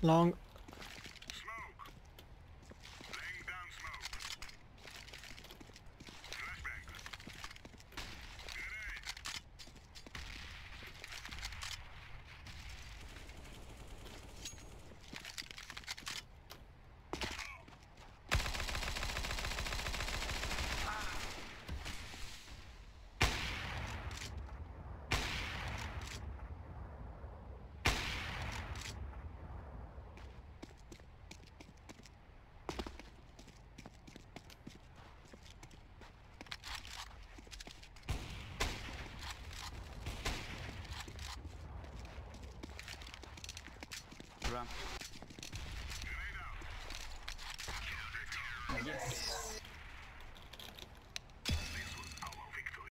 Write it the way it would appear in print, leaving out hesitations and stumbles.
Long. Smoke. Laying down smoke. Flashbang. Grenade. Ramp. Grenade out. Yes.